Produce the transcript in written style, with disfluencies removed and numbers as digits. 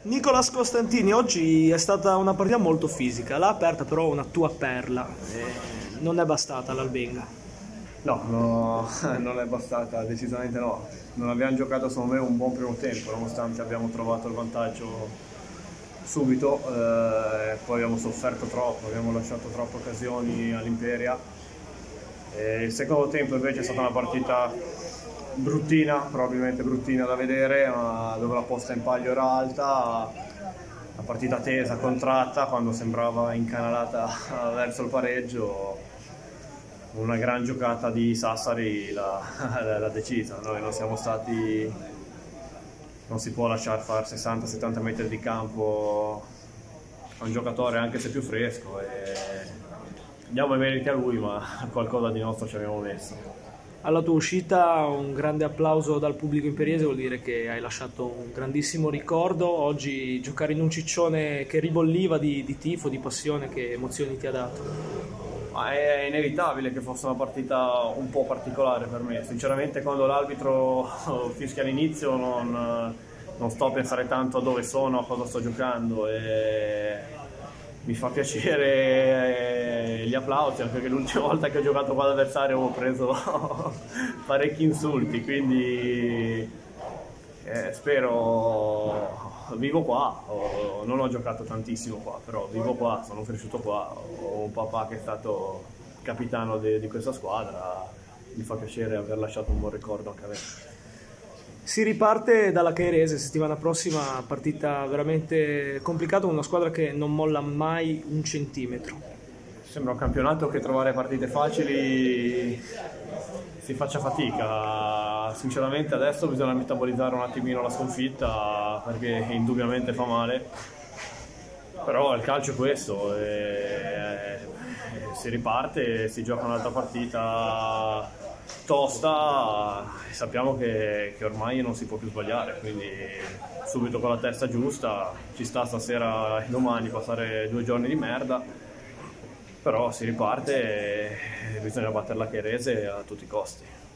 Nicolas Costantini, oggi è stata una partita molto fisica, l'ha aperta però una tua perla, non è bastata l'Albenga. No, no, non è bastata, decisamente no. Non abbiamo giocato secondo me un buon primo tempo, nonostante abbiamo trovato il vantaggio subito, poi abbiamo sofferto troppo, abbiamo lasciato troppe occasioni all'Imperia. Il secondo tempo invece è stata una partita bruttina, probabilmente bruttina da vedere, ma dove la posta in palio era alta, la partita tesa, contratta, quando sembrava incanalata verso il pareggio. Una gran giocata di Sassari l'ha decisa. Noi non siamo stati, non si può lasciare fare 60-70 metri di campo a un giocatore anche se più fresco, e diamo i meriti a lui, ma qualcosa di nostro ci abbiamo messo. Alla tua uscita un grande applauso dal pubblico imperiese, vuol dire che hai lasciato un grandissimo ricordo. Oggi giocare in un ciccione che ribolliva di tifo, di passione, che emozioni ti ha dato? Ma è inevitabile che fosse una partita un po' particolare per me. Sinceramente, quando l'arbitro fischia all'inizio non sto a pensare tanto a dove sono, a cosa sto giocando, e mi fa piacere gli applausi, anche perché l'ultima volta che ho giocato con l'avversario ho preso parecchi insulti, quindi spero. Vivo qua, non ho giocato tantissimo qua, però vivo qua, sono cresciuto qua, ho un papà che è stato capitano di questa squadra, mi fa piacere aver lasciato un buon ricordo anche a me. Si riparte dalla Cairese settimana prossima, partita veramente complicata, una squadra che non molla mai un centimetro. Sembra un campionato che trovare partite facili si faccia fatica. Sinceramente adesso bisogna metabolizzare un attimino la sconfitta, perché indubbiamente fa male, però il calcio è questo, si riparte, si gioca un'altra partita tosta e sappiamo che ormai non si può più sbagliare, quindi subito con la testa giusta. Ci sta stasera e domani passare 2 giorni di merda, però si riparte e bisogna battere la Cairese a tutti i costi.